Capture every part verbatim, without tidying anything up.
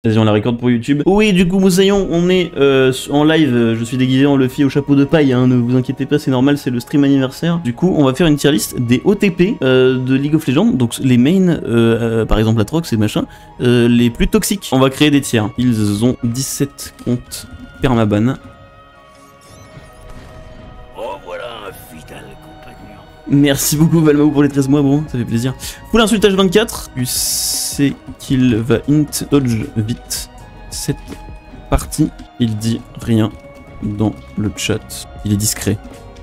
Vas-y, on la record pour YouTube. Oui, du coup, Moussaillon, on est euh, en live. Je suis déguisé en Luffy au chapeau de paille, hein, ne vous inquiétez pas, c'est normal, c'est le stream anniversaire. Du coup, on va faire une tier list des O T P euh, de League of Legends. Donc, les mains, euh, euh, par exemple, Atrox et machin, euh, les plus toxiques. On va créer des tiers. Ils ont dix-sept comptes permaban. Merci beaucoup Valmao pour les treize mois, bon, ça fait plaisir. Full insultage vingt-quatre, tu sais qu'il va int dodge vite cette partie, il dit rien dans le chat, il est discret.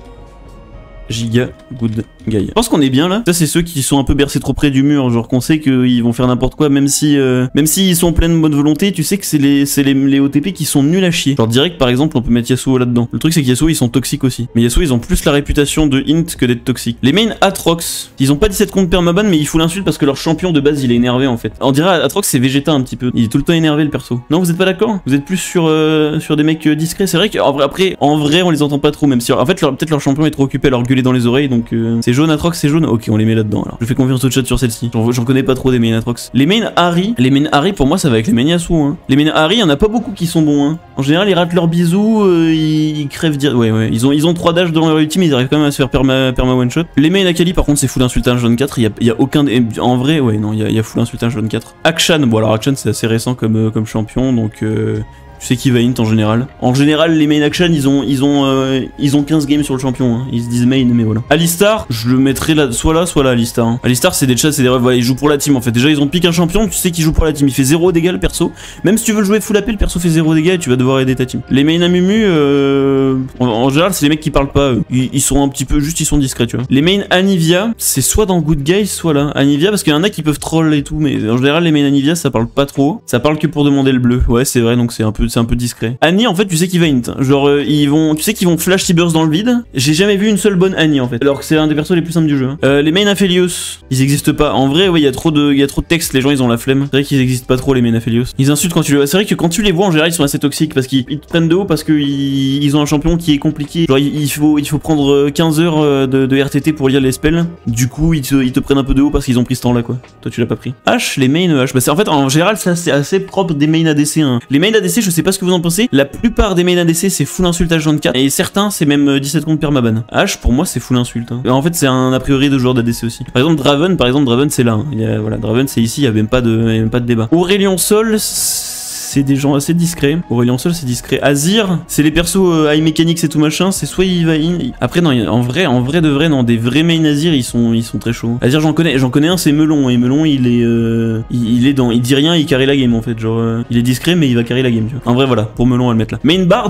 Giga good guy. Je pense qu'on est bien là. Ça c'est ceux qui sont un peu bercés trop près du mur, genre qu'on sait qu'ils vont faire n'importe quoi, même si euh, même s'ils sont pleins de bonne volonté, tu sais que c'est les, les, les O T P qui sont nuls à chier. Genre direct par exemple on peut mettre Yasuo là-dedans. Le truc c'est que Yasuo ils sont toxiques aussi. Mais Yasuo ils ont plus la réputation de int que d'être toxiques. Les mains Atrox, ils ont pas dix-sept comptes permaban mais ils foutent l'insulte parce que leur champion de base il est énervé en fait. On dirait Atrox c'est Vegeta un petit peu. Il est tout le temps énervé le perso. Non vous êtes pas d'accord? Vous êtes plus sur, euh, sur des mecs discrets. C'est vrai qu'en vrai après en vrai on les entend pas trop même si en fait peut-être leur champion est trop occupé à leur gueuler dans les oreilles donc euh, c'est jaune Atrox c'est jaune. Ok on les met là-dedans alors. Je fais confiance au chat sur celle-ci. J'en connais pas trop des mains Atrox. Les mains Harry, les mains Harry pour moi ça va avec les mains Yasuo hein. Les mains Harry y'en a pas beaucoup qui sont bons hein. En général ils ratent leurs bisous, euh, ils, ils crèvent dire. Ouais ouais ils ont ils ont trois dash dans leur ultime, ils arrivent quand même à se faire perma, perma one shot. Les mains Akali par contre c'est full insultage jaune quatre, il y a, y a aucun en vrai ouais non il y a, y a full insultage jaune quatre. Akshan, bon alors Akshan c'est assez récent comme, euh, comme champion donc euh, tu sais qui va int en général. En général les main Akshan ils ont ils ont euh, ils ont quinze games sur le champion hein. Ils se disent main mais voilà. Alistar je le mettrai là soit là soit là Alistar hein. Alistar c'est des chats c'est des voilà, ils jouent pour la team en fait. Déjà ils ont piqué un champion, tu sais qu'ils jouent pour la team, il fait zéro dégâts le perso. Même si tu veux le jouer full A P le perso fait zéro dégâts et tu vas devoir aider ta team. Les main Amumu euh, en, en général c'est les mecs qui parlent pas eux. Ils, ils sont un petit peu juste ils sont discrets tu vois. Les main Anivia c'est soit dans Good Guys soit là. Anivia parce qu'il y en a qui peuvent troll et tout mais en général les main Anivia ça parle pas trop. Ça parle que pour demander le bleu. Ouais c'est vrai donc c'est un peu c'est un peu discret. Annie en fait tu sais qu'il va int, genre euh, ils vont, tu sais qu'ils vont flash T-Burst dans le vide. J'ai jamais vu une seule bonne Annie en fait, alors que c'est un des persos les plus simples du jeu. Hein. Euh, les main Aphelios, ils existent pas. En vrai ouais il y a trop de, il y a trop de texte, les gens ils ont la flemme. C'est vrai qu'ils existent pas trop les main Aphelios. Ils insultent quand tu les vois. C'est vrai que quand tu les vois en général ils sont assez toxiques parce qu'ils te prennent de haut parce qu'ils ils ont un champion qui est compliqué. Genre il faut, il faut prendre quinze heures de, de R T T pour lire les spells. Du coup ils te, ils te prennent un peu de haut parce qu'ils ont pris ce temps là quoi. Toi tu l'as pas pris. H, les main H, bah c'est en fait en général ça c'est assez propre des main A D C. Hein. Les main A D C je sais pas ce que vous en pensez. La plupart des main A D C c'est full insultage vingt-quatre et certains c'est même dix-sept comptes permaban. H pour moi c'est full insulte. Hein. En fait c'est un a priori de joueur d'A D C aussi. Par exemple Draven, par exemple Draven c'est là. Hein. Il y a, voilà Draven c'est ici, il y a même pas de, il y a même pas de débat. Aurélien Sol c'est des gens assez discrets. Aurélien Sol c'est discret. Azir c'est les persos euh, high mechanics et tout machin. C'est soit il va in. Après non en vrai en vrai de vrai non des vrais main Azir ils sont ils sont très chauds. Azir j'en connais j'en connais un c'est Melon et Melon il est euh, il, il est dans il dit rien il carry la game en fait genre euh, il est discret mais il va carry la game tu vois. En vrai voilà pour Melon on va le mettre là. Main Bard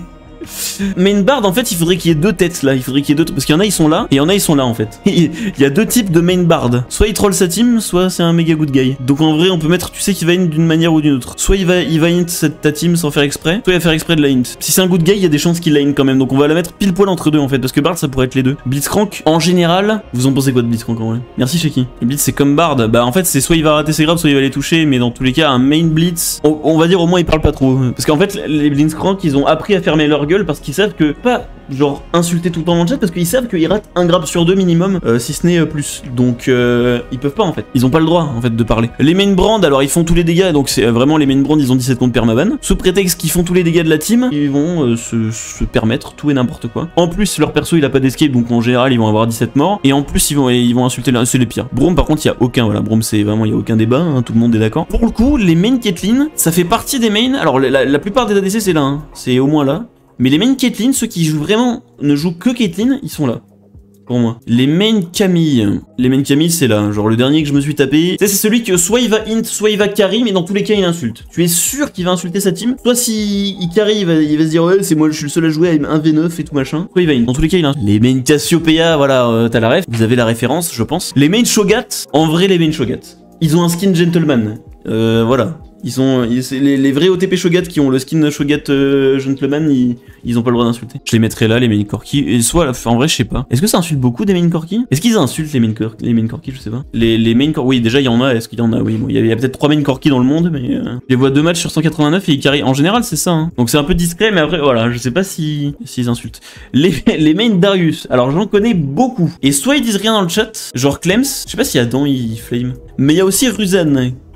Main Bard en fait il faudrait qu'il y ait deux têtes là, il faudrait qu'il y ait deux parce qu'il y en a ils sont là et il y en a ils sont là en fait. Il y a deux types de Main Bard, soit il troll sa team, soit c'est un méga good guy. Donc en vrai on peut mettre, tu sais qu'il va int d'une manière ou d'une autre. Soit il va il va int cette, ta team sans faire exprès, soit il va faire exprès de la int. Si c'est un good guy il y a des chances qu'il la int quand même, donc on va la mettre pile poil entre deux en fait parce que Bard ça pourrait être les deux. Blitzcrank en général, vous en pensez quoi de Blitzcrank en vrai? Merci Shaky. Blitz c'est comme Bard, bah en fait c'est soit il va rater ses grabs soit il va les toucher, mais dans tous les cas un main Blitz, on, on va dire au moins il parle pas trop parce qu'en fait les Blitzcrank ils ont appris à fermer leur gueule parce qu'ils savent que pas genre insulter tout le temps dans le chat parce qu'ils savent qu'ils ratent un grab sur deux minimum euh, si ce n'est euh, plus donc euh, ils peuvent pas en fait ils ont pas le droit en fait de parler. Les main brand alors ils font tous les dégâts donc c'est euh, vraiment les main brand ils ont dix-sept comptes permaban sous prétexte qu'ils font tous les dégâts de la team ils vont euh, se, se permettre tout et n'importe quoi. En plus leur perso il a pas d'escape donc en général ils vont avoir dix-sept morts et en plus ils vont ils vont insulter la... c'est les pires. Braum par contre il y a aucun voilà Braum c'est vraiment il y a aucun débat hein, tout le monde est d'accord. Pour le coup les main Caitlyn ça fait partie des mains alors la, la plupart des A D C c'est là hein, c'est au moins là. Mais les mains Caitlyn, ceux qui jouent vraiment, ne jouent que Caitlyn, ils sont là. Pour moi. Les mains Camille. Les mains Camille, c'est là. Genre le dernier que je me suis tapé. C'est celui que soit il va int, soit il va carry, mais dans tous les cas, il insulte. Tu es sûr qu'il va insulter sa team. Soit si il carry, il va, il va se dire ouais, c'est moi, je suis le seul à jouer à un v neuf et tout machin. Soit il va int. Dans tous les cas, il insulte. Les mains Cassiopeia, voilà, euh, t'as la ref. Vous avez la référence, je pense. Les mains Shogat. En vrai, les mains Shogat. Ils ont un skin gentleman. Euh, voilà. Ils sont ils, les, les vrais O T P Shogat qui ont le skin Shogat euh, Gentleman, ils, ils ont pas le droit d'insulter. Je les mettrai là, les main Corki. Et soit, en vrai, je sais pas. Est-ce que ça insulte beaucoup des main Corki? Est-ce qu'ils insultent les main Corki? Les main Corki, je sais pas. Les, les main Corki, oui, déjà il y en a. Est-ce qu'il y en a? Oui, bon, il y a, a peut-être trois main Corki dans le monde, mais euh, je les vois deux matchs sur cent quatre-vingt-neuf et ils carry. En général, c'est ça. Hein. Donc c'est un peu discret, mais après, voilà, je sais pas si s'ils insultent. Les, les main Darius, alors j'en connais beaucoup. Et soit ils disent rien dans le chat, genre Clems. Je sais pas si Adam il flame. Mais il y a aussi Ruzan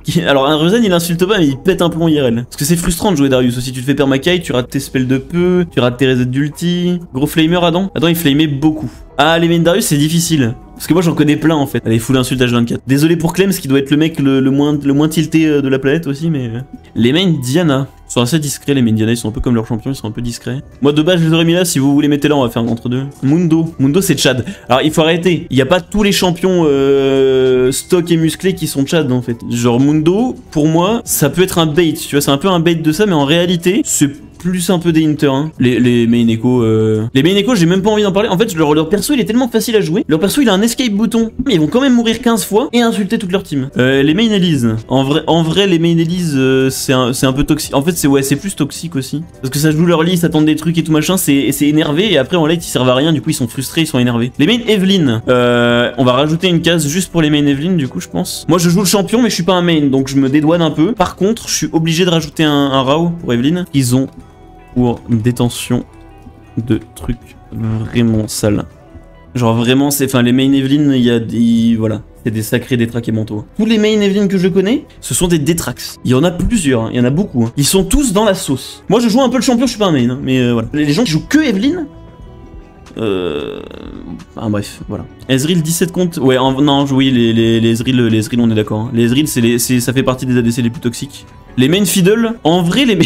Qui... Alors un Rezen il insulte pas mais il pète un plomb I R L. Parce que c'est frustrant de jouer Darius aussi, tu te fais permacaille, tu rates tes spells de peu, tu rates tes resets d'ulti. Gros flamer Adam. Adam il flamait beaucoup. Ah les mains Darius c'est difficile. Parce que moi j'en connais plein en fait. Allez, full insulte H vingt-quatre. Désolé pour Clems qui doit être le mec le, le, moins, le moins tilté de la planète aussi, mais... Les mains Diana sont assez discrets, les mains Diana, ils sont un peu comme leurs champions, ils sont un peu discrets. Moi de base je les aurais mis là, si vous voulez mettre là, on va faire entre deux. Mundo. Mundo c'est Chad. Alors il faut arrêter, il n'y a pas tous les champions euh, stock et musclés qui sont Chad en fait. Genre Mundo, pour moi, ça peut être un bait, tu vois, c'est un peu un bait de ça, mais en réalité, c'est... plus un peu des Inter, hein. Les, les main echo, euh... les main echo, j'ai même pas envie d'en parler. En fait, leur, leur perso, il est tellement facile à jouer. Leur perso, il a un escape bouton. Mais ils vont quand même mourir quinze fois et insulter toute leur team. Euh, les main Elise. En vrai, en vrai, les main Elise, euh, c'est un, un peu toxique. En fait, c'est ouais, c'est plus toxique aussi. Parce que ça joue leur liste, ça tente des trucs et tout machin. C'est énervé. Et après, en late, ils servent à rien. Du coup, ils sont frustrés, ils sont énervés. Les main Evelyn. Euh, on va rajouter une case juste pour les main Evelyn, du coup, je pense. Moi, je joue le champion, mais je suis pas un main. Donc, je me dédouane un peu. Par contre, je suis obligé de rajouter un, un Rao pour Evelyn. Ils ont pour détention de trucs vraiment sales. Genre vraiment, c'est, enfin les main Evelyn, il y a des, voilà, c'est des sacrés détraqués mentaux. Tous les main Evelyn que je connais, ce sont des détrax. Il y en a plusieurs, hein. Il y en a beaucoup. Hein. Ils sont tous dans la sauce. Moi je joue un peu le champion, je suis pas un main, hein. Mais euh, voilà. Les gens qui jouent que Evelyn, euh... ah bref, voilà. Ezreal dix-sept comptes, ouais, en... non, oui, les, les, les Ezreal, les Ezreal on est d'accord. Hein. Les Ezreal, c'est les... ça fait partie des A D C les plus toxiques. Les main fiddle, en vrai les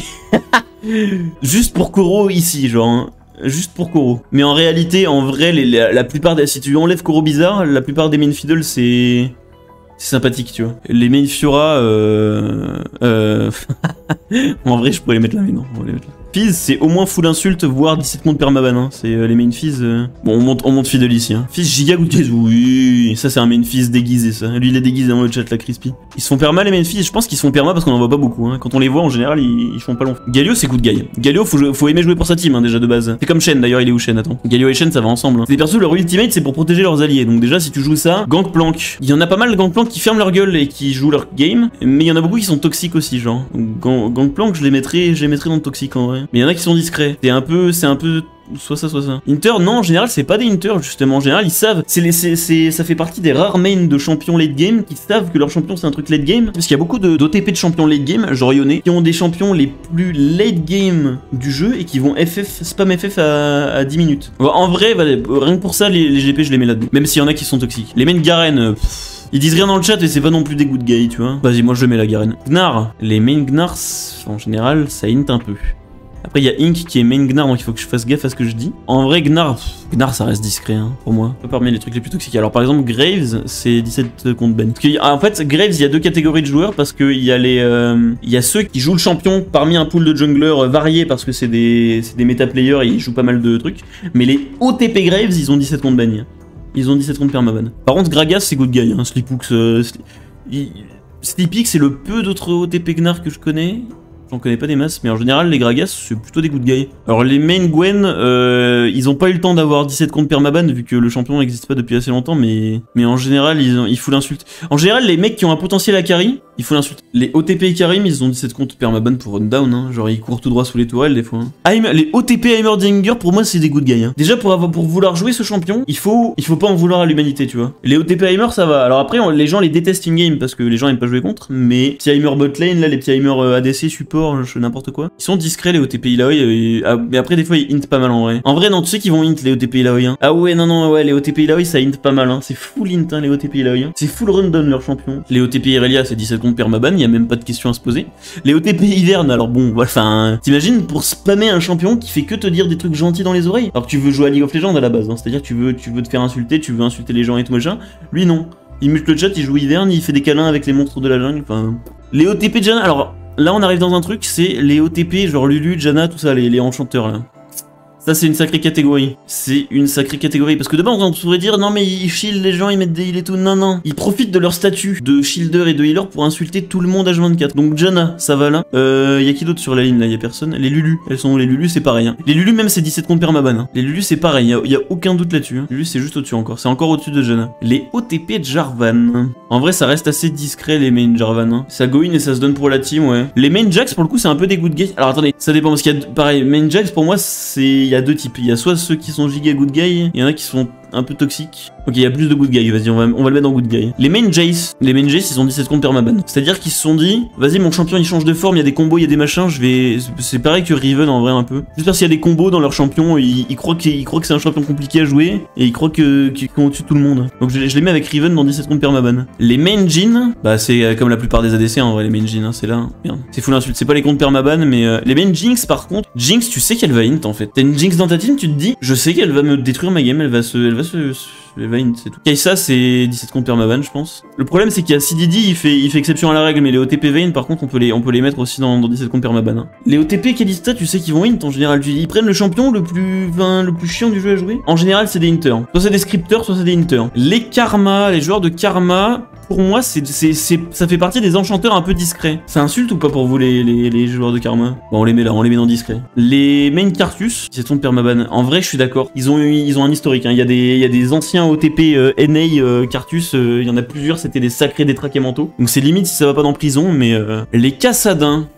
juste pour Koro ici, genre, hein. Juste pour Koro. Mais en réalité, en vrai, les, la, la plupart des... Si tu enlèves Koro bizarre, la plupart des main fiddle, c'est... C'est sympathique, tu vois. Les main Fiora, euh... euh... en vrai, je pourrais les mettre là, mais non, on va les mettre là. Fizz, c'est au moins full insulte, voire dix-sept comptes permaban, hein. C'est euh, les main Fizz... Euh... Bon, on monte, on monte Fiddle ici, hein. Fizz giga good case, oui, ça c'est un main Fizz déguisé, ça. Lui, il est déguisé dans le chat, la Crispy. Ils se font perma, les main Fizz, je pense qu'ils se font perma parce qu'on en voit pas beaucoup, hein. Quand on les voit, en général, ils, ils font pas long. Galio, c'est good guy. Galio, faut, faut aimer jouer pour sa team, hein, déjà, de base. C'est comme Shen, d'ailleurs, il est où Shen, attends. Galio et Shen, ça va ensemble, hein. Les persos, leur ultimate, c'est pour protéger leurs alliés. Donc déjà, si tu joues ça, Gangplank. Il y en a pas mal de Gangplank qui ferment leur gueule et qui jouent leur game, mais il y en a beaucoup qui sont toxiques aussi, genre. Gang, Gangplank, je les mettrais, je les mettrais dans le toxique, en vrai. Mais il y en a qui sont discrets. C'est un peu, c'est un peu soit ça, soit ça. Inter, non, en général, c'est pas des Inter, justement. En général, ils savent. C'est les, c'est, c'est, ça fait partie des rares mains de champions late game qui savent que leur champion, c'est un truc late game. Parce qu'il y a beaucoup d'O T P de champions late game, genre Yone, qui ont des champions les plus late game du jeu et qui vont F F, spam F F à, à dix minutes. En vrai, bah, rien que pour ça, les, les G P, je les mets là-dedans. Même s'il y en a qui sont toxiques. Les mains Garen, euh, pff, ils disent rien dans le chat et c'est pas non plus des good guys, tu vois. Vas-y, moi je mets la Garen. Gnar, les mains Gnar, en général, ça hint un peu. Après, il y a Ink qui est main Gnar, donc il faut que je fasse gaffe à ce que je dis. En vrai, Gnar, pff, Gnar ça reste discret, hein, pour moi. Pas parmi les trucs les plus toxiques. Alors, par exemple, Graves, c'est dix-sept contre Ben. Parce que, en fait, Graves, il y a deux catégories de joueurs parce qu'il y a les. Euh, il y a ceux qui jouent le champion parmi un pool de junglers variés parce que c'est des, des méta players et ils jouent pas mal de trucs. Mais les O T P Graves, ils ont dix-sept contre Ben. Ils ont dix-sept contre permaban. Par contre, Gragas, c'est good guy. Hein. Sleepooks. Euh, Sleepix, c'est le peu d'autres O T P Gnar que je connais. J'en connais pas des masses, mais en général, les Gragas, c'est plutôt des good guys. Alors, les main Gwen, euh, ils ont pas eu le temps d'avoir dix-sept contre permaban, vu que le champion n'existe pas depuis assez longtemps, mais, mais en général, ils, ont, ils foutent l'insulte. En général, les mecs qui ont un potentiel à carry, ils foutent l'insulte. Les O T P et Karim, ils ont dix-sept contre permaban pour run down, hein. Genre, ils courent tout droit sous les tourelles, des fois. Hein. Heimer, les O T P Heimerdinger, pour moi, c'est des good guys. Hein. Déjà, pour, avoir, pour vouloir jouer ce champion, il faut, il faut pas en vouloir à l'humanité, tu vois. Les O T P Heimer, ça va. Alors après, on, les gens les détestent in-game, parce que les gens aiment pas jouer contre, mais petits Heimer botlane, là, les petits Heimer euh, A D C, support, n'importe quoi. Ils sont discrets les O T P Illaoi, et, ah, mais après des fois ils hint pas mal en vrai. En vrai non, tu sais qu'ils vont hint les O T P Illaoi. Hein. Ah ouais non non ouais les O T P Illaoi ça hint pas mal hein. C'est full hint hein, les O T P Illaoi. Hein. C'est full rundown leur champion. Les O T P Irelia c'est dix-sept contre permaban, y a même pas de question à se poser. Les O T P Hiverne alors bon voilà, enfin t'imagines pour spammer un champion qui fait que te dire des trucs gentils dans les oreilles. Alors que tu veux jouer à League of Legends à la base, hein. C'est-à-dire tu veux tu veux te faire insulter, tu veux insulter les gens et tout machin. Lui non. Il mute le chat, il joue Hiverne, il fait des câlins avec les monstres de la jungle. Enfin les O T P Janna alors. Là, on arrive dans un truc, c'est les O T P, genre Lulu, Janna, tout ça, les, les enchanteurs, là. Ça, c'est une sacrée catégorie. C'est une sacrée catégorie. Parce que de base, on pourrait dire, non, mais ils shield les gens, ils mettent des heals et tout. Non, non. Ils profitent de leur statut de shielder et de healer pour insulter tout le monde H vingt-quatre. Donc, Janna, ça va là. Euh, y a qui d'autre sur la ligne, là? Y a personne. Les Lulu, elles sont où? Les Lulu, c'est pareil. Hein. Les Lulu, même, c'est dix-sept contre permaban. Hein. Les Lulu, c'est pareil. Y a, y a aucun doute là-dessus. Hein. Lulu, c'est juste au-dessus encore. C'est encore au-dessus de Janna. Les O T P Jarvan. En vrai, ça reste assez discret, les main Jarvan. Hein. Ça go in et ça se donne pour la team, ouais. Les main Jax, pour le coup, c'est un peu des good guys. Alors, attendez, ça dépend. Parce qu'il y a, pareil, main Jax, pour moi, c'est, il y a deux types. Il y a soit ceux qui sont giga good guys, il y en a qui sont un peu toxique. Ok, il y a plus de good guy, vas-y, on va, on va le mettre en good guy. Les main Jace, les main Jace, ils ont dix-sept comptes permaban. C'est-à-dire qu'ils se sont dit, vas-y, mon champion il change de forme, il y a des combos, il y a des machins, je vais. C'est pareil que Riven en vrai un peu. Juste parce qu'il y a des combos dans leur champion, ils, ils croient qu'ils croient que c'est un champion compliqué à jouer et ils croient que qu'ils sont au-dessus de tout le monde. Donc je, je les mets avec Riven dans dix-sept comptes permaban. Les main Jhin, bah c'est comme la plupart des A D C en vrai, les main Jhin, hein, c'est là. Merde. C'est full insulte, c'est pas les comptes permaban, mais euh, les main Jinx par contre, Jinx, tu sais qu'elle va int en fait. T'as une Jinx dans ta team, tu te dis, je sais qu'elle va me détruire ma game, elle va se. Elle va se, se elle va int, c'est tout. Kaisa, c'est dix-sept comptes permaban, je pense. Le problème, c'est qu'il y a C D D, il fait, il fait exception à la règle, mais les O T P Vayne, par contre, on peut les, on peut les mettre aussi dans, dans dix-sept comptes permaban. Hein. Les O T P Kalista, tu sais qu'ils vont int en général. Ils prennent le champion le plus, enfin, le plus chiant du jeu à jouer. En général, c'est des inters. Soit c'est des scripteurs, soit c'est des inters. Les Karma, les joueurs de Karma. Pour moi, c'est, c'est, c'est, ça fait partie des enchanteurs un peu discrets. Ça insulte ou pas pour vous les, les, les joueurs de Karma? Bon, on les met là, on les met dans discret. Les main Cartus, c'est ton permaban. En vrai, je suis d'accord. Ils ont, ils ont un historique. Hein. Il y a des, il y a des anciens O T P euh, N A euh, Cartus. Euh, il y en a plusieurs. C'était des sacrés détraqués mentaux. Donc c'est limite si ça va pas dans prison. Mais euh, les Cassadins.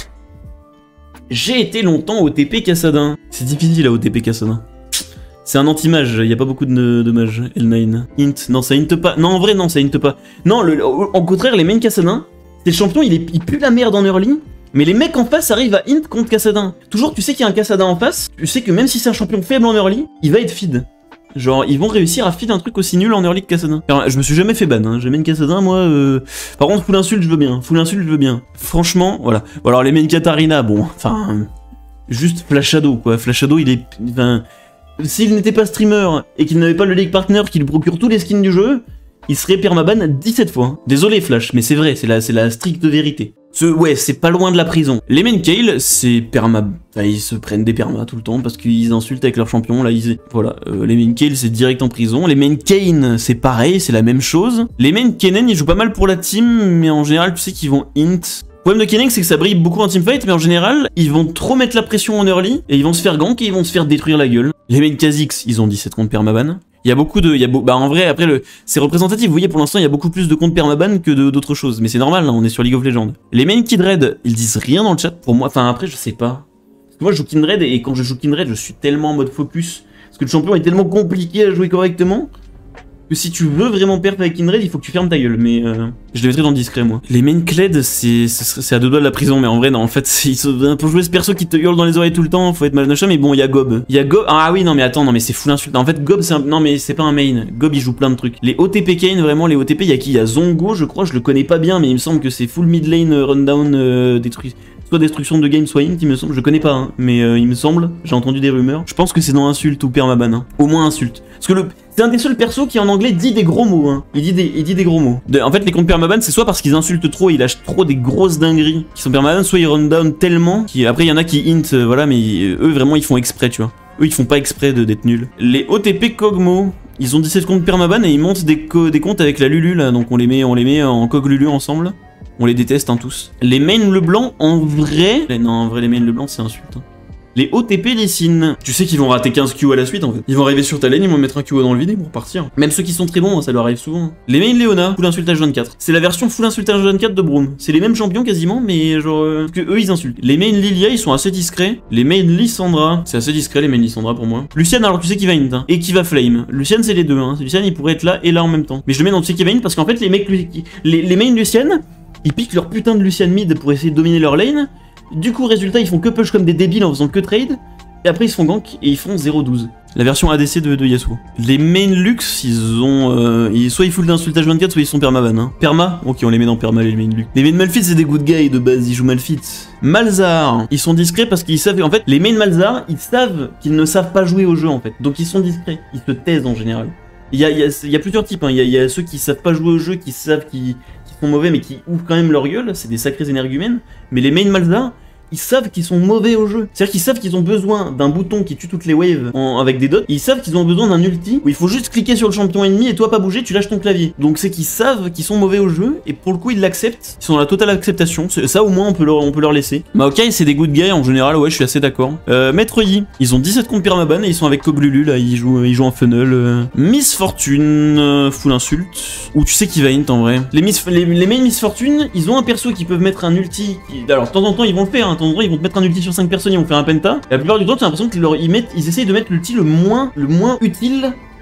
J'ai été longtemps O T P Cassadin. C'est difficile à O T P Cassadin. C'est un anti-mage, il n'y a pas beaucoup de, de mages, L neuf. Int, non ça int pas, non en vrai non ça int pas. Non, le, au, au contraire les main Cassadin, c'est le champion, il, est, il pue la merde en early, mais les mecs en face arrivent à int contre Cassadin. Toujours tu sais qu'il y a un Cassadin en face, tu sais que même si c'est un champion faible en early, il va être feed. Genre ils vont réussir à feed un truc aussi nul en early que Cassadin. Alors, je me suis jamais fait ban, hein. J'ai main Cassadin moi, euh... par contre full insulte je veux bien, full insulte je veux bien. Franchement, voilà. Bon alors les main Katarina, bon, enfin... Juste Flash Shadow quoi, Flash Shadow il est... Enfin... S'il n'était pas streamer et qu'il n'avait pas le League Partner qui lui procure tous les skins du jeu, il serait permaban dix-sept fois. Désolé Flash, mais c'est vrai, c'est la, c'est la stricte vérité. Ce, ouais, c'est pas loin de la prison. Les main Kayle, c'est perma... Enfin, ils se prennent des permas tout le temps parce qu'ils insultent avec leur champion, là, ils... Voilà, euh, les main Kayle, c'est direct en prison. Les main Kayn, c'est pareil, c'est la même chose. Les main Kennen, ils jouent pas mal pour la team, mais en général, tu sais qu'ils vont int... Le problème de Kennen, c'est que ça brille beaucoup en teamfight, mais en général, ils vont trop mettre la pression en early, et ils vont se faire gank et ils vont se faire détruire la gueule. Les main Kha'Zix, ils ont dix-sept comptes permaban. Il y a beaucoup de... Il y a beau, bah en vrai, après, le, c'est représentatif. Vous voyez, pour l'instant, il y a beaucoup plus de comptes permaban que d'autres choses. Mais c'est normal, là, on est sur League of Legends. Les main Kindred, ils disent rien dans le chat pour moi. Enfin, après, je sais pas. Parce que moi, je joue Kindred, et quand je joue Kindred, je suis tellement en mode focus. Parce que le champion est tellement compliqué à jouer correctement. Que si tu veux vraiment perdre avec Kindred, il faut que tu fermes ta gueule, mais euh, je les mettrai dans le discret moi. Les main Kled, c'est à deux doigts de la prison, mais en vrai non, en fait, pour jouer ce perso qui te hurle dans les oreilles tout le temps, faut être mal de chat, mais bon, il y a Gob. Il y a Gob, ah oui, non mais attends, non mais c'est full insulte. En fait, Gob, c'est un... non mais c'est pas un main. Gob, il joue plein de trucs. Les O T P Kayn, vraiment, les O T P, il y a qui? Il y a Zongo, je crois, je le connais pas bien, mais il me semble que c'est full mid lane rundown, euh, détruit. Soit destruction de game, soit int, il me semble, je connais pas, hein, mais euh, il me semble, j'ai entendu des rumeurs. Je pense que c'est dans insulte ou permaban, hein. Au moins insulte. Parce que le... c'est un des seuls persos qui en anglais dit des gros mots, hein. Il dit des, il dit des gros mots. De... En fait, les comptes permaban, c'est soit parce qu'ils insultent trop, ils lâchent trop des grosses dingueries qui sont permaban, soit ils run down tellement. Qui... Après, il y en a qui int, euh, voilà, mais euh, eux, vraiment, ils font exprès, tu vois. Eux, ils font pas exprès d'être nuls. Les O T P Kog'Maw, ils ont dix-sept comptes permaban et ils montent des, co des comptes avec la Lulu, là. Donc on les met, on les met en Kog Lulu ensemble. On les déteste, hein, tous. Les mains Leblanc, en vrai... Non, en vrai, les mains Leblanc, c'est insulte. Hein. Les O T P Lysine. Tu sais qu'ils vont rater quinze Q à la suite, en fait. Ils vont arriver sur ta lane, ils vont mettre un Q O dans le vide et ils vont repartir. Même ceux qui sont très bons, ça leur arrive souvent. Les mains Leona, full insultage vingt-quatre. C'est la version full insultage vingt-quatre de Broom. C'est les mêmes champions quasiment, mais genre... Euh, que eux, ils insultent. Les mains Lilia, ils sont assez discrets. Les mains Lissandra, c'est assez discret, les mains Lissandra, pour moi. Lucian, alors tu sais qu'il va int, hein, et qui va flame. Lucian, c'est les deux, hein. Lucian, il pourrait être là et là en même temps. Mais je le mets dans le tu sais qu'il va int parce qu'en fait, les mecs... Les, les mains Lucian... Ils piquent leur putain de Lucian mid pour essayer de dominer leur lane. Du coup, résultat, ils font que push comme des débiles en faisant que trade. Et après, ils se font gank et ils font zéro douze. La version A D C de, de Yasuo. Les main Lux, ils ont... Euh, ils, soit ils full d'insultage vingt-quatre, soit ils sont permaban. Hein. Perma? Ok, on les met dans perma, les main Lux. Les main Malphite, c'est des good guys de base, ils jouent Malphite. Malzar, ils sont discrets parce qu'ils savent... En fait, les main Malzar, ils savent qu'ils ne savent pas jouer au jeu, en fait. Donc ils sont discrets. Ils se taisent en général. Il y a, il y a, il y a plusieurs types. Hein. Il y a, il y a ceux qui savent pas jouer au jeu, qui savent qu'ils... sont mauvais mais qui ouvrent quand même leur gueule, c'est des sacrés énergumènes, mais les main Malzar, ils savent qu'ils sont mauvais au jeu. C'est-à-dire qu'ils savent qu'ils ont besoin d'un bouton qui tue toutes les waves en, avec des dots, et ils savent qu'ils ont besoin d'un ulti où il faut juste cliquer sur le champion ennemi et toi pas bouger, tu lâches ton clavier. Donc c'est qu'ils savent qu'ils sont mauvais au jeu, et pour le coup ils l'acceptent, ils sont dans la totale acceptation, ça au moins on peut leur, on peut leur laisser. Maokai c'est des good guys en général, ouais je suis assez d'accord. Euh, Maître Yi, ils ont dix-sept comptes permaban et ils sont avec Koglulu là, ils jouent, ils jouent en funnel. Euh. Miss Fortune, euh, full insulte, ou tu sais qui va int en vrai. Les, miss, les, les main Miss Fortune, ils ont un perso qui peuvent mettre un ulti, qui... alors de temps en temps ils vont le faire, hein. De temps en temps ils vont te mettre un ulti sur cinq personnes, ils vont faire un penta. Et la plupart du temps, j'ai l'impression qu'ils leur... ils, mettent... ils essayent de mettre l'ulti le moins... le moins utile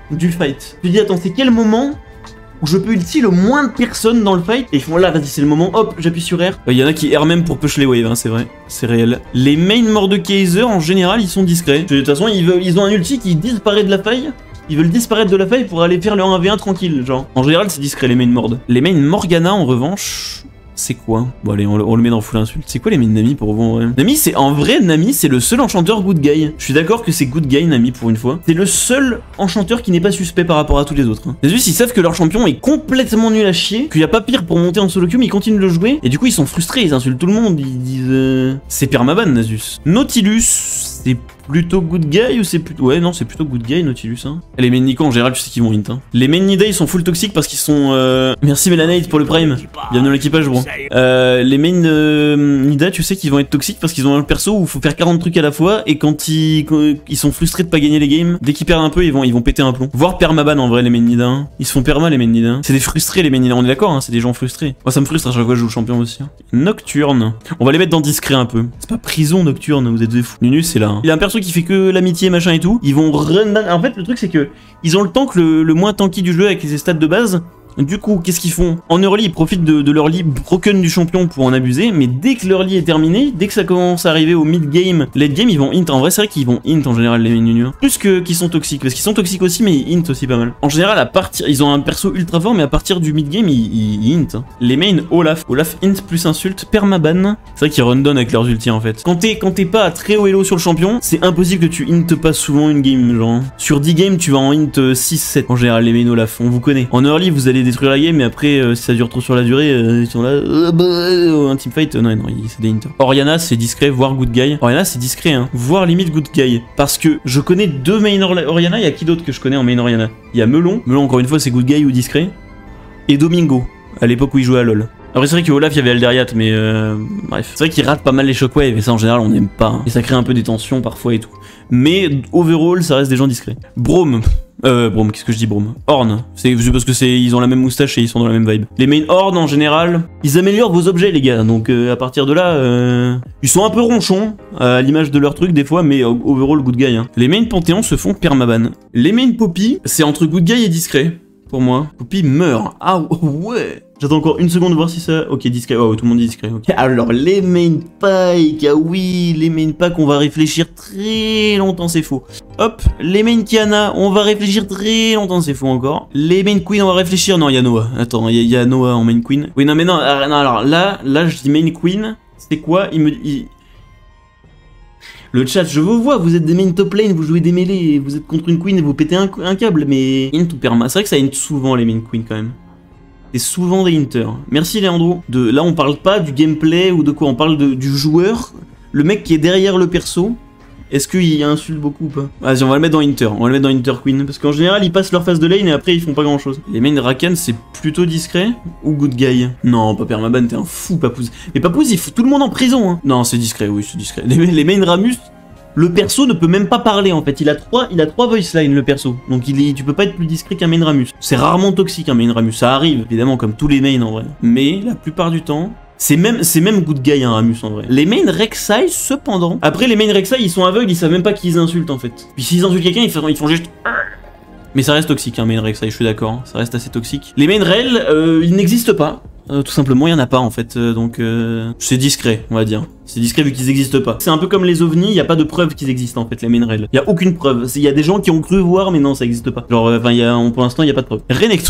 du fight. Tu te dis, attends, c'est quel moment où je peux ulti le moins de personnes dans le fight? Et ils font là, vas-y, c'est le moment, hop, j'appuie sur R. Il y en a qui R même pour push les waves, hein, c'est vrai, c'est réel. Les main Mordekaiser, en général, ils sont discrets. De toute façon, ils, veulent, ils ont un ulti qui disparaît de la faille. Ils veulent disparaître de la faille pour aller faire le un v un tranquille, genre. En général, c'est discret, les main Mord. Les main Morgana, en revanche... C'est quoi? Bon allez, on le, on le met dans full insulte. C'est quoi les mains Nami pour vous en vrai? Nami, c'est en vrai, Nami, c'est le seul enchanteur good guy. Je suis d'accord que c'est good guy, Nami, pour une fois. C'est le seul enchanteur qui n'est pas suspect par rapport à tous les autres. Hein. Les us, ils savent que leur champion est complètement nul à chier, qu'il n'y a pas pire pour monter en solo queue, mais ils continuent de le jouer. Et du coup, ils sont frustrés, ils insultent tout le monde. Ils disent... Euh... C'est permaban, Nasus. Nautilus, c'est plutôt good guy ou c'est plutôt... Ouais, non, c'est plutôt good guy, Nautilus. Hein. Les main Nico, en général, tu sais qu'ils vont hint. Hein. Les main Nida, ils sont full toxiques parce qu'ils sont... Euh... Merci Melanite pour le prime. Bienvenue dans l'équipage, bro. Euh, les main euh, Nida, tu sais qu'ils vont être toxiques parce qu'ils ont un perso où il faut faire quarante trucs à la fois et quand ils, quand ils sont frustrés de pas gagner les games, dès qu'ils perdent un peu, ils vont, ils vont péter un plomb. Voire permaban en vrai, les main Nida. Hein. Ils se font perma, les main Nida. Hein. C'est des frustrés, les main Nida. On est d'accord, hein, c'est des gens frustrés. Moi, ça me frustre à chaque fois que je joue le champion aussi. Hein. Nocturne. On va les mettre dans discret un peu. C'est pas prison Nocturne, vous êtes des fous. Nunus, c'est là. Hein. Il a un perso qui fait que l'amitié, machin et tout. Ils vont run. En fait, le truc, c'est que ils ont le temps que le, le moins tanky du jeu avec ses stats de base. Du coup, qu'est-ce qu'ils font? En early, ils profitent de, de leur lit broken du champion pour en abuser, mais dès que leur lit est terminé, dès que ça commence à arriver au mid-game, late-game, ils vont int. En vrai, c'est vrai qu'ils vont int en général, les minions. Plus que qu'ils sont toxiques, parce qu'ils sont toxiques aussi, mais ils int aussi pas mal. En général, à partir, ils ont un perso ultra fort, mais à partir du mid-game, ils, ils int. Hein. Les mains Olaf, Olaf int plus insulte, permaban. C'est vrai qu'ils rundown avec leurs ultis en fait. Quand t'es quand t'es pas à très haut elo sur le champion, c'est impossible que tu int pas souvent une game, genre. Sur dix games, tu vas en int six sept en général, les mains Olaf, on vous connaît. En early, vous allez détruire la game, mais après, euh, si ça dure trop sur la durée, euh, ils sont là, euh, bah, euh, un teamfight, euh, non, non, c'est des hints. Oriana, c'est discret, voire good guy. Oriana, c'est discret, hein, voire limite good guy. Parce que je connais deux main Oriana, il y a qui d'autre que je connais en main Oriana? Il y a Melon, Melon, encore une fois, c'est good guy ou discret. Et Domingo, à l'époque où il jouait à LoL. Après c'est vrai qu'Olaf il y avait Alderiat mais euh, bref. C'est vrai qu'il rate pas mal les shockwaves et ça en général on n'aime pas. Hein. Et ça crée un peu des tensions parfois et tout. Mais overall ça reste des gens discrets. Brome. Euh Brome, qu'est-ce que je dis Brome? Horn. C'est parce que c'est ils ont la même moustache et ils sont dans la même vibe. Les main Horn en général, ils améliorent vos objets les gars. Donc euh, à partir de là, euh, ils sont un peu ronchons à l'image de leur truc des fois, mais overall good guy. Hein. Les main Panthéon se font permaban. Les main Poppy, c'est entre good guy et discret. Pour moi, Poppy meurt. Ah ouais. J'attends encore une seconde de voir si ça... Ok, discret. Oh, tout le monde dit discret. Okay. Alors, les main Pike. Ah oui, les main Pike, on va réfléchir très longtemps, c'est faux. Hop, les main Kiana, on va réfléchir très longtemps, c'est faux encore. Les main Queen, on va réfléchir... Non, il y a Noah. Attends, il y, y a Noah en main Queen. Oui, non, mais non, alors, non, alors là, là, je dis main Queen. C'est quoi? Il me... Il... Le chat, je vous vois, vous êtes des main top lane, vous jouez des mêlées, vous êtes contre une queen et vous pétez un, un câble, mais... Int ou perma, c'est vrai que ça int souvent les main queen quand même. C'est souvent des inters. Merci Leandro. De, là on parle pas du gameplay ou de quoi, on parle de, du joueur, le mec qui est derrière le perso. Est-ce qu'il insulte beaucoup ou pas? Vas-y, on va le mettre dans Inter, on va le mettre dans Inter Queen, parce qu'en général ils passent leur phase de lane et après ils font pas grand chose. Les main Rakan c'est plutôt discret ou good guy? Non, pas permaban, t'es un fou Papoose. Mais Papoose il fout tout le monde en prison hein. Non, c'est discret, oui c'est discret. Les, les main Ramus, le perso ne peut même pas parler en fait, il a trois, il a trois voice lines le perso, donc il est, tu peux pas être plus discret qu'un main Ramus. C'est rarement toxique un main Ramus, ça arrive évidemment comme tous les mains en vrai, mais la plupart du temps... C'est même, c'est même good guy un Ramus en vrai. Les main Rek'Sai cependant. Après les main Rek'Sai ils sont aveugles, ils savent même pas qu'ils insultent en fait. Puis s'ils insultent quelqu'un ils font, ils font juste... Mais ça reste toxique un main Rek'Sai, je suis d'accord, hein. Ça reste assez toxique. Les main Rel, euh, ils n'existent pas. Euh, tout simplement il y en a pas en fait, euh, donc euh, c'est discret on va dire. C'est discret vu qu'ils n'existent pas. C'est un peu comme les ovnis, il n'y a pas de preuve qu'ils existent en fait les main Rel. Il y a aucune preuve, il y a des gens qui ont cru voir mais non ça existe pas. Genre enfin euh, pour l'instant il y a pas de preuve. Renekton.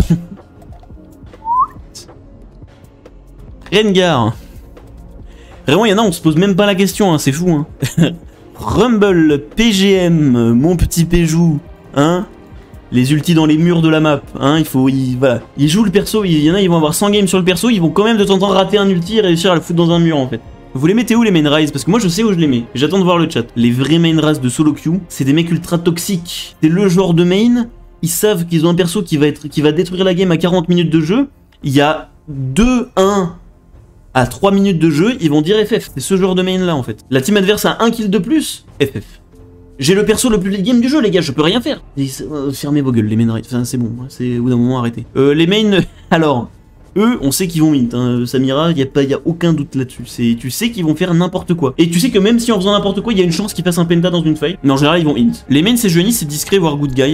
Rengar. Vraiment, il y en a, on se pose même pas la question, hein, c'est fou. Hein. Rumble, P G M, mon petit Péjou, hein. Les ultis dans les murs de la map, hein, il faut, il, voilà. Ils jouent le perso, il y en a, ils vont avoir cent games sur le perso, ils vont quand même de temps en temps rater un ulti et réussir à le foutre dans un mur en fait. Vous les mettez où les main rise? Parce que moi je sais où je les mets, j'attends de voir le chat. Les vrais main rise de solo queue, c'est des mecs ultra toxiques. C'est le genre de main, ils savent qu'ils ont un perso qui va, être, qui va détruire la game à quarante minutes de jeu. Il y a deux un à trois minutes de jeu, ils vont dire F F. C'est ce genre de main là en fait. La team adverse a un kill de plus, F F. J'ai le perso le plus late game du jeu les gars, je peux rien faire. Et, euh, fermez vos gueules les main rise, enfin c'est bon, c'est au bout d'un moment arrêtez. Euh, les main, alors, eux on sait qu'ils vont mint, hein. Samira, il n'y a, pas, y a aucun doute là-dessus. Tu sais qu'ils vont faire n'importe quoi. Et tu sais que même si en faisant n'importe quoi, il y a une chance qu'ils fassent un penta dans une fight. Mais en général ils vont int. Les mains c'est Johnny, c'est discret voire good guy.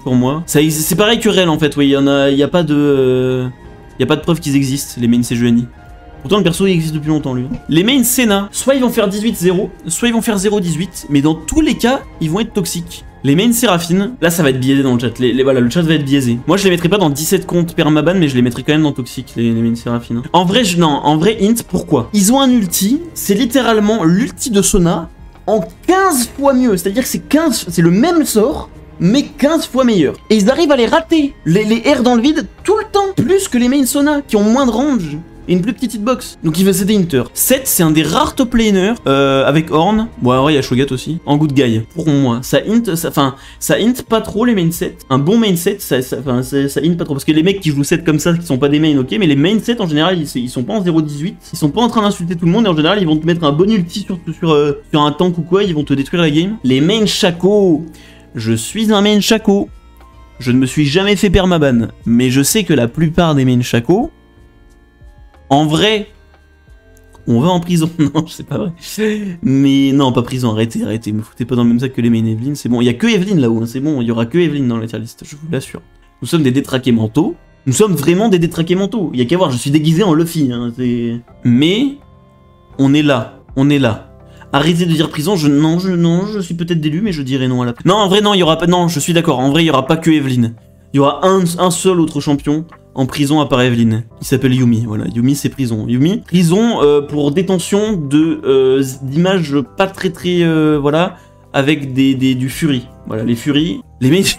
pour moi. C'est pareil que Rel en fait, oui, il y en a, il y a pas de, euh, il y a pas de preuve qu'ils existent, les mains Sejuani. Pourtant le perso il existe depuis longtemps lui. Les mains Senna, soit ils vont faire dix-huit zéro, soit ils vont faire zéro dix-huit, mais dans tous les cas, ils vont être toxiques. Les mains Séraphine, là ça va être biaisé dans le chat, les, les, voilà, le chat va être biaisé. Moi je les mettrai pas dans dix-sept comptes permaban, mais je les mettrai quand même dans toxique, les, les mains Séraphine. En vrai, je, non, en vrai, int, pourquoi? Ils ont un ulti, c'est littéralement l'ulti de Sona en quinze fois mieux, c'est-à-dire que c'est quinze, c'est le même sort, mais quinze fois meilleur. Et ils arrivent à les rater, les, les R dans le vide, tout le temps, plus que les mains Sona, qui ont moins de range. Et une plus petite hitbox. Donc il va c'est des Inter. sept, c'est un des rares top laners euh, avec Horn. Bon, alors il y a Shogat aussi. En good guy. Pour moi, ça int, ça, enfin, ça int pas trop les main sets. Un bon main set, ça, ça, ça, ça, ça int pas trop. Parce que les mecs qui jouent set comme ça, qui sont pas des mains, ok, mais les main sets en général, ils, ils sont pas en zéro dix-huit. Ils sont pas en train d'insulter tout le monde. Et en général, ils vont te mettre un bon ulti sur, sur, euh, sur un tank ou quoi. Ils vont te détruire la game. Les main Shaco. Je suis un main Shaco. Je ne me suis jamais fait permaban. Mais je sais que la plupart des main Shaco. En vrai, on va en prison. Non, c'est pas vrai. Mais non, pas prison, arrêtez, arrêtez. Me foutez pas dans le même sac que les main Evelyn, c'est bon. Il y a que Evelyn là-haut, hein, c'est bon. Il y aura que Evelyn dans la tier list, je vous l'assure. Nous sommes des détraqués mentaux. Nous sommes vraiment des détraqués mentaux. Il y a qu'à voir, je suis déguisé en Luffy. Hein, mais on est là, on est là. Arrêtez de dire prison, je non, je non, je suis peut-être d'élu, mais je dirais non à la. Non, en vrai, non, il y aura pas. Non, je suis d'accord. En vrai, il y aura pas que Evelyn. Il y aura un, un seul autre champion en prison à part Evelyn. Il s'appelle Yumi. Voilà, Yumi c'est prison. Yumi, prison euh, pour détention de euh, d'images pas très très euh, voilà, avec des, des du Fury. Voilà, les Fury, les mecs.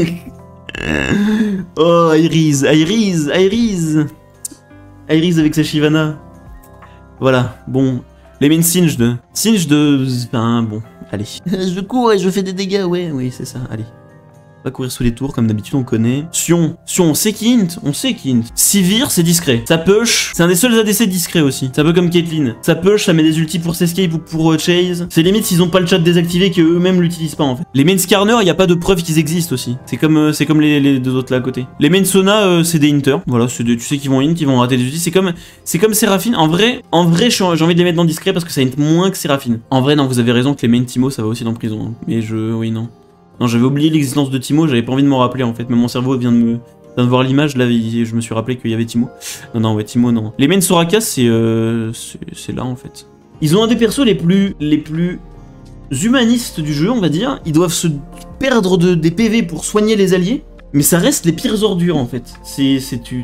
Oh, Iris, Iris, Iris, Iris avec sa Shyvana. Voilà, bon, les mains Singed, Singed, enfin bon, allez. Je cours et je fais des dégâts, ouais, oui c'est ça, allez. Pas courir sous les tours, comme d'habitude on connaît. Sion, Sion, on sait qui int, on sait qui int. Sivir, c'est discret. Ça push, c'est un des seuls A D C discrets aussi. C'est un peu comme Caitlyn. Ça push, ça met des ultis pour s'escape ou pour euh, chase. C'est limite s'ils ont pas le chat désactivé qu'eux-mêmes l'utilisent pas en fait. Les mains Skarner, y a pas de preuve qu'ils existent aussi. C'est comme euh, c'est comme les, les deux autres là à côté. Les mains Sona, euh, c'est des inters. Voilà, des, tu sais qu'ils vont int, ils vont rater des ultis. C'est comme c'est comme Séraphine. En vrai, en vrai, j'ai envie de les mettre dans discret parce que ça int moins que Séraphine. En vrai, non, vous avez raison que les mains Timo, ça va aussi dans prison. Hein. Mais je, oui non. Non, j'avais oublié l'existence de Timo, j'avais pas envie de m'en rappeler en fait, mais mon cerveau vient de me vient de voir l'image, là je me suis rappelé qu'il y avait Timo. Non, non, ouais, Timo, non. Les mains Soraka, c'est euh, c'est là en fait. Ils ont un des persos les plus les plus humanistes du jeu, on va dire. Ils doivent se perdre de, des P V pour soigner les alliés, mais ça reste les pires ordures en fait. C'est tu...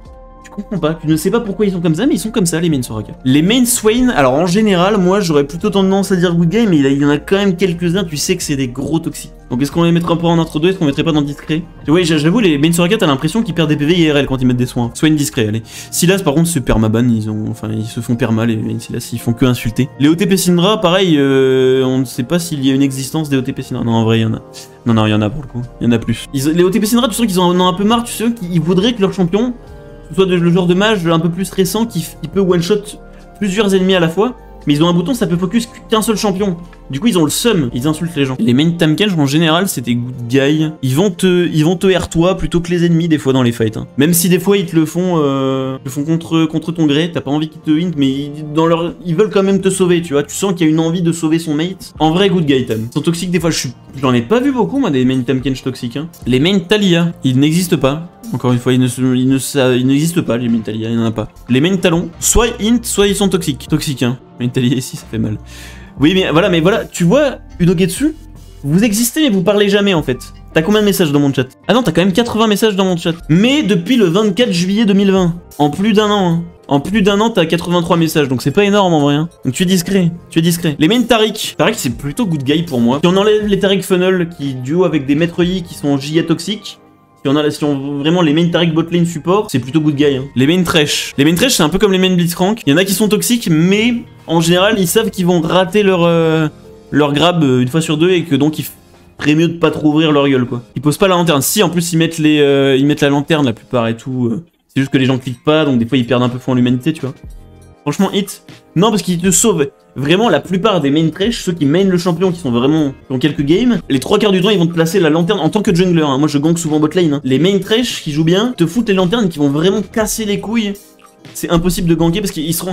Je comprends pas, tu ne sais pas pourquoi ils sont comme ça, mais ils sont comme ça les mains Soraka. Les mains Swain, alors en général, moi j'aurais plutôt tendance à dire good game, mais il y en a quand même quelques-uns, tu sais que c'est des gros toxiques. Donc est-ce qu'on les mettrait un peu en intro deux, est-ce qu'on mettrait pas dans discret? Oui, j'avoue, les mains Soraka, t'as l'impression qu'ils perdent des P V I R L quand ils mettent des soins. Swain discret, allez. Silas par contre c'est permaban, ils ont, enfin ils se font perma, les mains Silas, ils font que insulter. Les O T P Syndra, pareil, euh, on ne sait pas s'il y a une existence des O T P Syndra. Non, en vrai, il y en a. Non, non, il y en a pour le coup, il y en a plus. Ils, les O T P Syndra, tu sens qu'ils en ont un peu marre, tu sais qu'ils voudraient que leur champion soit de, le genre de mage un peu plus récent qui, qui peut one-shot plusieurs ennemis à la fois, mais ils ont un bouton, ça peut focus qu'un seul champion. Du coup, ils ont le seum, ils insultent les gens. Les main Tamkench, en général, c'est des good guys. Ils vont te, ils vont te R toi plutôt que les ennemis, des fois, dans les fights. Hein. Même si des fois, ils te le font, euh, le font contre, contre ton gré, t'as pas envie qu'ils te hint, mais ils, dans leur, ils veulent quand même te sauver, tu vois. Tu sens qu'il y a une envie de sauver son mate. En vrai, good guy, Tam. Ils sont toxiques, des fois, je suis, j'en ai pas vu beaucoup, moi, des main Tamkench toxiques. Hein. Les main Talia, ils n'existent pas. Encore une fois, ils n'existent ne, ils ne pas, les main Talia, il y en a pas. Les main Talons, soit int, soit ils sont toxiques. Toxiques, hein. Main Talia ici, ça fait mal. Oui, mais voilà, mais voilà, tu vois, Unogetsu, vous existez, mais vous parlez jamais, en fait. T'as combien de messages dans mon chat? Ah non, t'as quand même quatre-vingts messages dans mon chat. Mais depuis le vingt-quatre juillet deux mille vingt. En plus d'un an, hein. En plus d'un an, t'as quatre-vingt-trois messages, donc c'est pas énorme en vrai. Hein. Donc tu es discret, tu es discret. Les mains Tariq, Tariq c'est plutôt good guy pour moi. Si on enlève les Tariq Funnel qui duo avec des maîtres Yi qui sont J A toxiques, si on a si on, vraiment les main Tariq botlane support, c'est plutôt good guy. Hein. Les mains Thresh. Les mains Thresh, c'est un peu comme les mains Blitzcrank. Il y en a qui sont toxiques, mais en général, ils savent qu'ils vont rater leur, euh, leur grab une fois sur deux et que donc ils ferait mieux de pas trop ouvrir leur gueule, quoi. Ils posent pas la lanterne. Si, en plus, ils mettent, les, euh, ils mettent la lanterne la plupart et tout. Euh. C'est juste que les gens cliquent pas, donc des fois, ils perdent un peu foi en l'humanité, tu vois. Franchement, hit. Non, parce qu'ils te sauvent. Vraiment, la plupart des main trash, ceux qui main le champion, qui sont vraiment dans quelques games, les trois quarts du temps, ils vont te placer la lanterne en tant que jungler. Hein. Moi, je gank souvent bot lane. Hein. Les main trash qui jouent bien te foutent les lanternes qui vont vraiment casser les couilles. C'est impossible de ganker parce qu'ils seront...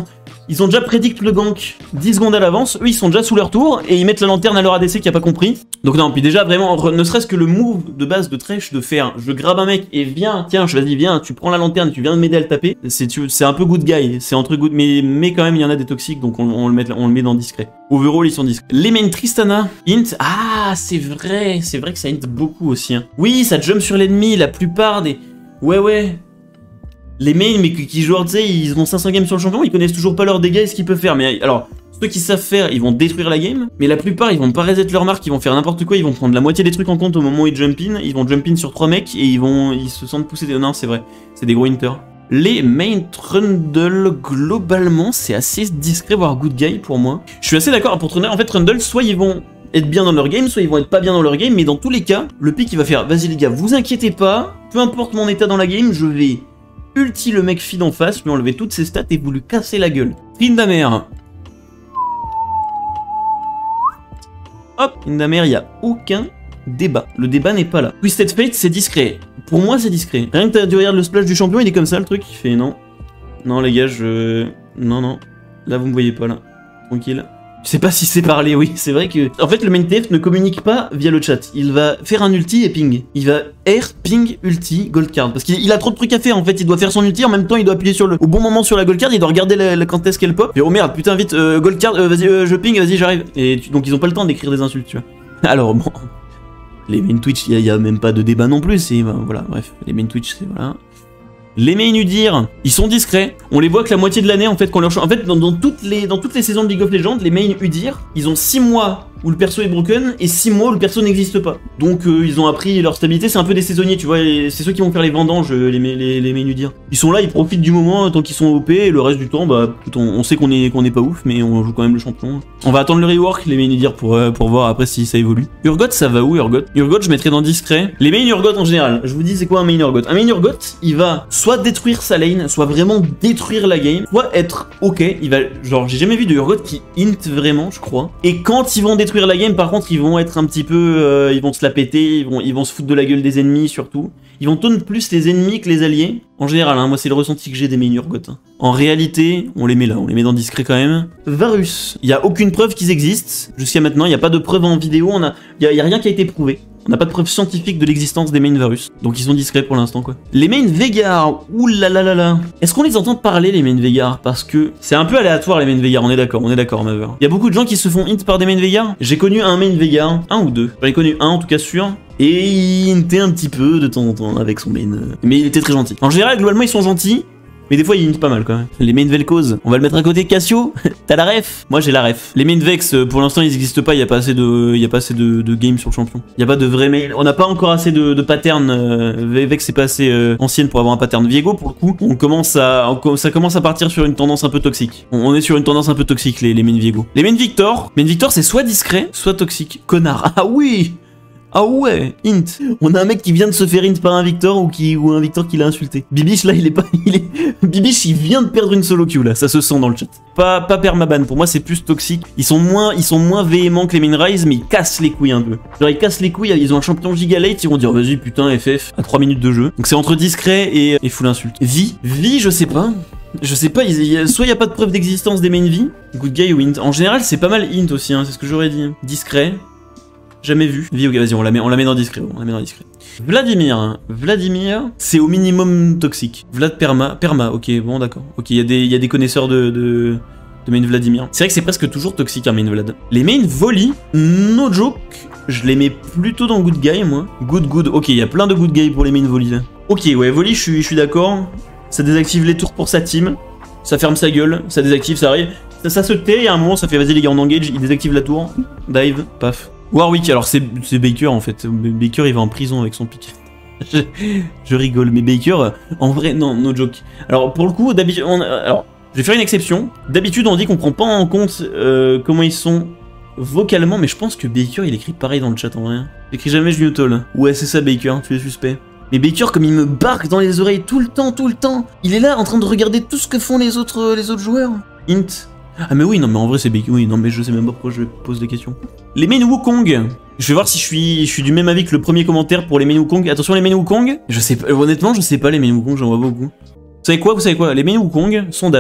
ils ont déjà prédict le gank dix secondes à l'avance. Eux, ils sont déjà sous leur tour et ils mettent la lanterne à leur A D C qui a pas compris. Donc non, puis déjà, vraiment, ne serait-ce que le move de base de Thresh de faire, je grabe un mec et viens, tiens, je vas-y, viens, tu prends la lanterne, tu viens de m'aider à le taper. C'est un peu good guy, c'est entre good, mais, mais quand même, il y en a des toxiques, donc on, on, le, met, on le met dans discret. Overall, ils sont discrets. Les mains Tristana, int, ah, c'est vrai, c'est vrai que ça int beaucoup aussi. Hein. Oui, ça jump sur l'ennemi, la plupart des... Ouais, ouais. Les mains, mais qui jouent, tu sais, ils ont cinq cents games sur le champion, ils connaissent toujours pas leurs dégâts et ce qu'ils peuvent faire. Mais alors, ceux qui savent faire, ils vont détruire la game, mais la plupart, ils vont pas reset leur marque, ils vont faire n'importe quoi, ils vont prendre la moitié des trucs en compte au moment où ils jump in, ils vont jump in sur trois mecs et ils vont, ils se sentent pousser des... Non, c'est vrai, c'est des gros inters. Les main Trundle, globalement, c'est assez discret, voire good guy pour moi. Je suis assez d'accord, pour Trundle, en fait, Trundle, soit ils vont être bien dans leur game, soit ils vont être pas bien dans leur game, mais dans tous les cas, le pick, il va faire, vas-y les gars, vous inquiétez pas, peu importe mon état dans la game, je vais ulti le mec feed en face, lui enlever toutes ses stats et vous lui casser la gueule. Tryndamere. Hop, Tryndamere, il n'y a aucun débat. Le débat n'est pas là. Twisted Fate, c'est discret. Pour moi, c'est discret. Rien que tu regardes le splash du champion, il est comme ça, le truc. Il fait non. Non, les gars, je... Non, non. Là, vous me voyez pas, là. Tranquille. Je sais pas si c'est parlé, oui. C'est vrai que... En fait, le main T F ne communique pas via le chat. Il va faire un ulti et ping. Il va R, ping, ulti, gold card. Parce qu'il a trop de trucs à faire, en fait. Il doit faire son ulti, en même temps, il doit appuyer sur le... Au bon moment sur la gold card, il doit regarder la, la quand est-ce qu'elle pop. Et oh merde, putain, vite, euh, gold card, euh, vas-y, euh, je ping, vas-y, j'arrive. Et tu... donc, ils ont pas le temps d'écrire des insultes, tu vois. Alors, bon... Les main Twitch, il n'y a, a même pas de débat non plus. C'est... Ben, voilà, bref. Les main Twitch, c'est... Voilà... Les main Udyr, ils sont discrets. On les voit que la moitié de l'année en fait qu'on leur change. En fait, dans, dans, toutes les, dans toutes les saisons de League of Legends, les main Udyr, ils ont six mois où le perso est broken et six mois où le perso n'existe pas. Donc euh, ils ont appris leur stabilité. C'est un peu des saisonniers, tu vois. C'est ceux qui vont faire les vendanges, les, les, les main Udyr. Ils sont là, ils profitent du moment tant qu'ils sont O P et le reste du temps, bah, on, on sait qu'on est, qu'on est pas ouf, mais on joue quand même le champion. On va attendre le rework, les main Udyr, pour, euh, pour voir après si ça évolue. Urgot, ça va où Urgot? Urgot, je mettrais dans discret. Les main Urgot en général, je vous dis, c'est quoi un main Urgot? Un main Urgot, il va soit détruire sa lane, soit vraiment détruire la game, soit être ok. Il va, genre, j'ai jamais vu de Urgot qui int vraiment, je crois. Et quand ils vont détruire la game, par contre, ils vont être un petit peu, euh, ils vont se la péter, ils vont, ils vont se foutre de la gueule des ennemis surtout. Ils vont taunt plus les ennemis que les alliés. En général, hein, moi c'est le ressenti que j'ai des main Urgot. Hein. En réalité, on les met là, on les met dans discret quand même. Varus, il y a aucune preuve qu'ils existent jusqu'à maintenant. Il n'y a pas de preuve en vidéo. On a, il y a, y a rien qui a été prouvé. On n'a pas de preuve scientifique de l'existence des main Varus. Donc ils sont discrets pour l'instant quoi. Les main Veigar, oulalalala. Est-ce qu'on les entend parler les main Veigar? Parce que c'est un peu aléatoire les main Veigar, on est d'accord, on est d'accord Maver. Il y a beaucoup de gens qui se font hint par des main Veigar. J'ai connu un main Veigar, un ou deux. J'en ai connu un en tout cas sûr. Et il hintait un petit peu de temps en temps avec son main. Mais il était très gentil. En général, globalement, ils sont gentils. Mais des fois, ils hintent pas mal quand même. Les main Vel'Koz, on va le mettre à côté. Cassio, t'as la ref? Moi, j'ai la ref. Les main Vex, pour l'instant, ils n'existent pas. Il n'y a pas assez de, il y a pas assez de, de game sur le champion. Il n'y a pas de vrai main. On n'a pas encore assez de, de pattern. Euh, Vex, c'est pas assez euh, ancienne pour avoir un pattern. Viego, pour le coup, on commence à, on, ça commence à partir sur une tendance un peu toxique. On, on est sur une tendance un peu toxique, les, les main Viego. Les main Victor, main Victor, c'est soit discret, soit toxique. Connard. Ah oui! Ah ouais, int. On a un mec qui vient de se faire int par un Victor ou qui ou un Victor qui l'a insulté. Bibiche là, il est pas, il est, Bibiche il vient de perdre une solo queue là, ça se sent dans le chat. Pas pas permaban, pour moi c'est plus toxique. Ils sont moins, ils sont moins véhéments que les main Rise, mais ils cassent les couilles un peu. Genre ils cassent les couilles, ils ont un champion giga late, ils vont dire vas-y putain F F à trois minutes de jeu. Donc c'est entre discret et, et full insulte. Vi, Vi, je sais pas. Je sais pas, il y a, soit il n'y a pas de preuve d'existence des main V, good guy ou int. En général c'est pas mal int aussi, hein, c'est ce que j'aurais dit. Discret. Jamais vu. Vi, ok, vas-y, on la met, on la met dans discret. On la met dans discret. Vladimir, hein. Vladimir, c'est au minimum toxique. Vlad perma, perma. Ok, bon, d'accord. Ok, il y a des, il y a des connaisseurs de, de, de main Vladimir. C'est vrai que c'est presque toujours toxique un main Vlad. Les main volley, no joke, je les mets plutôt dans good guy, moi. Good, good. Ok, il y a plein de good guy pour les main volley. Là. Ok, ouais, volley, je suis, je suis d'accord. Ça désactive les tours pour sa team. Ça ferme sa gueule. Ça désactive, ça arrive. Ça, ça se tait. Et à un moment, ça fait vas-y les gars, on engage. Il désactive la tour. Dive, paf. Warwick, alors c'est Baker en fait. Baker il va en prison avec son pic. je, je rigole, mais Baker, en vrai, non, no joke. Alors pour le coup, d'habitude, alors je vais faire une exception. D'habitude, on dit qu'on prend pas en compte euh, comment ils sont vocalement, mais je pense que Baker il écrit pareil dans le chat en vrai. Il écrit jamais Junutol. Ouais, c'est ça Baker, tu es suspect. Mais Baker, comme il me barque dans les oreilles tout le temps, tout le temps, il est là en train de regarder tout ce que font les autres, les autres joueurs. Int. Ah mais oui, non mais en vrai c'est Baker, oui, non mais je sais même pas pourquoi je pose des questions. Les main Wukong, je vais voir si je suis, je suis du même avis que le premier commentaire pour les main Wukong. Attention les main Wukong, je sais pas, honnêtement je sais pas les main Wukong, j'en vois beaucoup. Vous savez quoi, vous savez quoi, les main Wukong, sondage.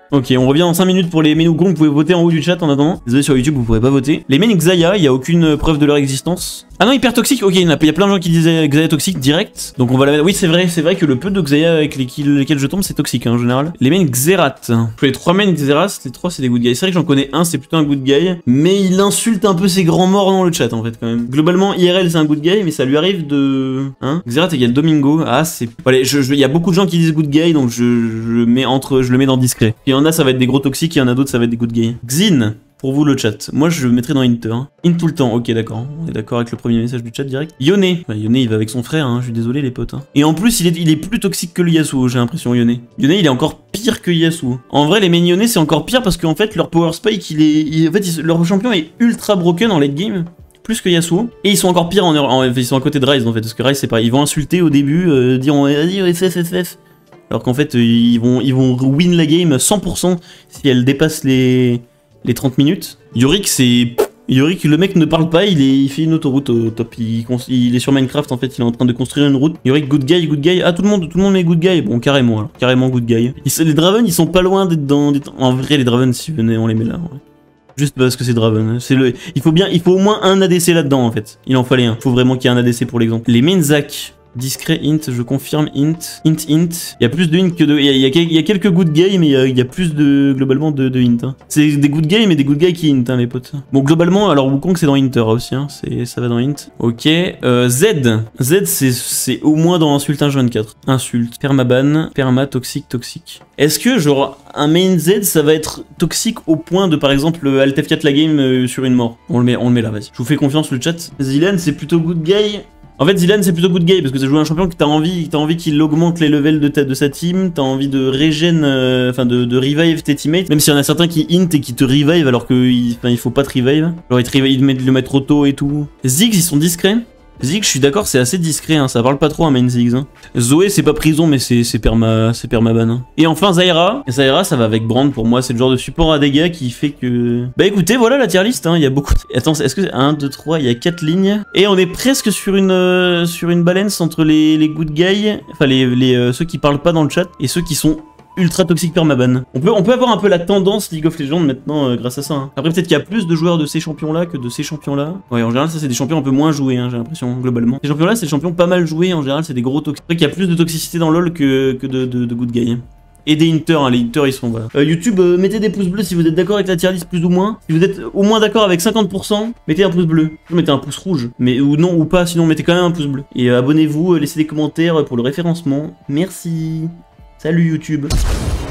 Ok, on revient dans cinq minutes pour les mains Wukong. Vous pouvez voter en haut du chat en attendant. Désolé, sur YouTube, vous pourrez pas voter. Les mains Xayah, il y a aucune preuve de leur existence. Ah non, hyper toxique. Ok, il y, a, il y a plein de gens qui disaient Xayah toxique direct. Donc on va la mettre. Oui, c'est vrai, c'est vrai que le peu de Xayah avec lesquels, lesquels je tombe, c'est toxique hein, en général. Les mains Xerath. Pour les trois mains Xerath, les trois c'est des good guys. C'est vrai que j'en connais un, c'est plutôt un good guy. Mais il insulte un peu ses grands morts dans le chat en fait quand même. Globalement, I R L c'est un good guy, mais ça lui arrive de. Hein Xerath égale Domingo. Ah, c'est. Allez, je, je... il y a beaucoup de gens qui disent good guy, donc je, je mets entre. Je le mets dans discret. Il y en a, ça va être des gros toxiques, il y en a d'autres, ça va être des good guys. Xin. Pour vous le chat. Moi je le mettrai dans Inter. Hein. Int tout le temps. Ok d'accord. On est d'accord avec le premier message du chat direct. Yone. Enfin, Yone il va avec son frère. Hein. Je suis désolé les potes. Hein. Et en plus il est, il est plus toxique que le Yasuo. J'ai l'impression Yone. Yone il est encore pire que Yasuo. En vrai les main Yone c'est encore pire parce qu'en fait leur power spike il est, il, en fait il, leur champion est ultra broken en late game. Plus que Yasuo. Et ils sont encore pires en, en ils sont à côté de Ryze en fait. Parce que Ryze c'est pas. Ils vont insulter au début. Euh, dire vas-y F F F F. Alors qu'en fait ils vont, ils vont win la game cent pour cent si elle dépasse les... les trente minutes. Yorick c'est... Yorick le mec ne parle pas, il, est... il fait une autoroute au top, il... il est sur Minecraft en fait, il est en train de construire une route. Yorick good guy, good guy, ah tout le monde, tout le monde met good guy, bon carrément alors, carrément good guy. Ils... Les Draven ils sont pas loin d'être dans... En vrai les Draven si venez on les met là. Ouais. Juste parce que c'est Draven, c'est le... il faut bien, il faut au moins un A D C là-dedans en fait, il en fallait un, faut vraiment qu'il y ait un A D C pour l'exemple. Les main Zac. Discret int, je confirme int, int int. Il y a plus de int que de... Il y a, il y a, il y a quelques good guys, mais il y a, il y a plus de... globalement de, de int. Hein. C'est des good guys, mais des good guys qui int, hein, les potes. Bon, globalement, alors Wukong c'est dans inter aussi, hein. Ça va dans int. Ok. Euh, Z. Z c'est au moins dans insulte un vingt-quatre. Insulte. Permaban. Perma, toxique, toxique. Est-ce que genre un main Z ça va être toxique au point de par exemple Alt F quatre la game euh, sur une mort? On le met, on le met là, vas-y. Je vous fais confiance le chat. Zilan c'est plutôt good guy. En fait, Zilan c'est plutôt good guy parce que ça joue un champion que t'as envie, t'as envie qu'il augmente les levels de, ta, de sa team, t'as envie de régène, enfin euh, de, de revive tes teammates, même s'il y en a certains qui int et qui te revive alors que il, il faut pas te revive. Genre ils te revive, ils te le mettent trop tôt et tout. Ziggs ils sont discrets. Ziggs je suis d'accord c'est assez discret, hein, ça parle pas trop à main Ziggs. Hein. Zoé c'est pas prison mais c'est perma, c'est permaban. Hein. Et enfin Zyra, Zyra ça va avec Brand pour moi, c'est le genre de support à dégâts qui fait que... Bah écoutez voilà la tier list, hein. Il y a beaucoup... De... Attends est-ce que c'est un, deux, trois, il y a quatre lignes. Et on est presque sur une euh, sur une balance entre les, les good guys, enfin les, les euh, ceux qui parlent pas dans le chat et ceux qui sont... ultra toxique permaban. On peut, on peut avoir un peu la tendance League of Legends maintenant euh, grâce à ça. Hein. Après peut-être qu'il y a plus de joueurs de ces champions là que de ces champions là. Ouais en général ça c'est des champions un peu moins joués hein, j'ai l'impression globalement. Ces champions là c'est des champions pas mal joués en général, c'est des gros toxiques. Après qu'il y a plus de toxicité dans LoL que, que de, de, de good guy. Hein. Et des inters, hein, les inters ils sont voilà. Euh, YouTube, euh, mettez des pouces bleus si vous êtes d'accord avec la tier list plus ou moins. Si vous êtes au moins d'accord avec cinquante pour cent, mettez un pouce bleu. Mettez un pouce rouge, mais ou non ou pas, sinon mettez quand même un pouce bleu. Et euh, abonnez-vous, euh, laissez des commentaires pour le référencement. Merci. Salut YouTube.